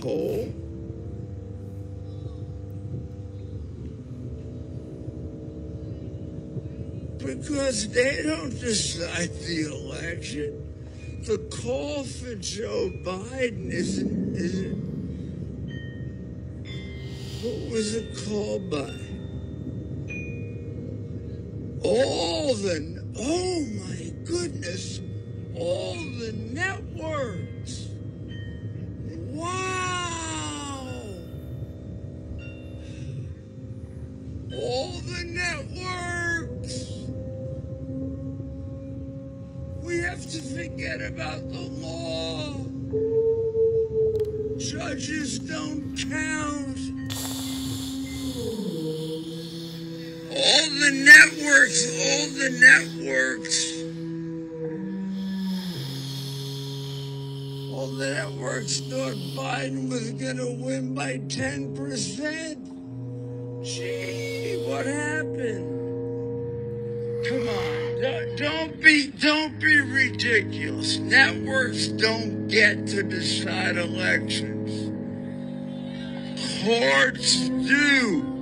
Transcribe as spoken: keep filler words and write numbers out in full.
asshole. Because they don't decide the election. The call for Joe Biden isn't, isn't, what was it called by? All the, oh my goodness, all the networks. Wow. All the networks. We have to forget about the law. Judges don't count. All the networks, all the networks. All the networks thought Biden was going to win by ten percent. Gee, what happened? Come on, don't, don't be, don't be ridiculous. Networks don't get to decide elections. Courts do.